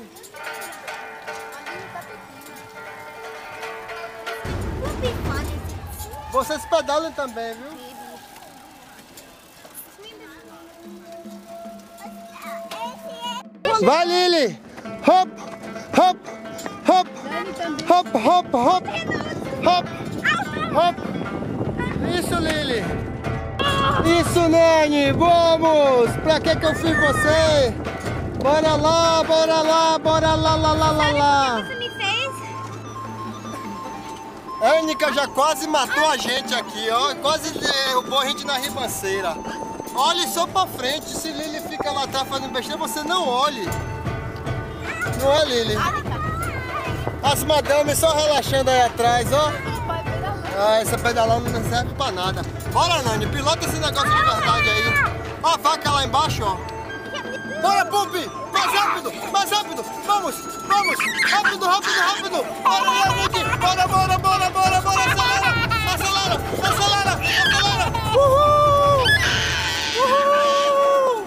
Vocês pedalam também, viu? Vai, Lili! Hop! Hop! Hop! Hop! Hop! Hop! Hop! Hop! Isso, Lili! Isso, Nene! Vamos! Pra que eu fiz você? Bora lá, bora lá, bora lá, lá, lá, lá, lá! Você me fez? A Anica já quase matou a gente aqui, ó. Quase derrubou a gente na ribanceira. Olhe só pra frente. Se Lili fica lá atrás fazendo besteira, você não olhe. Não é, Lili? As madames só relaxando aí atrás, ó. Ah, essa pedalando não serve pra nada. Bora, Nani, pilota esse negócio de verdade aí. Ó a vaca lá embaixo, ó. Bora, Pupi! Mais rápido! Mais rápido! Vamos! Vamos! Rápido, rápido, rápido! Bora, Yannick! Bora, bora, bora, bora, bora! Acelera! Acelera! Acelera! Acelera! Uhul! Uhul!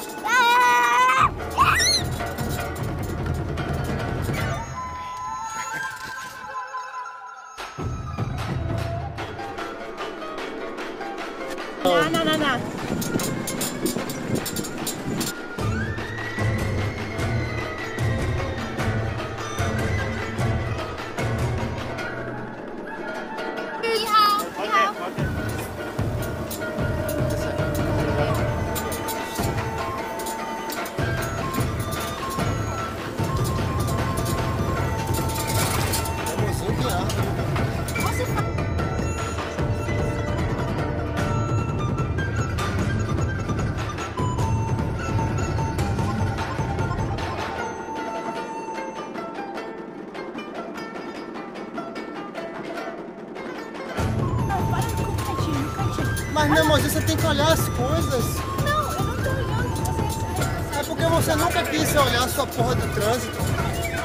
Não. Mas, meu amor, você tem que olhar as coisas. Não, eu não tô olhando. É porque você nunca quis olhar a sua porra do trânsito.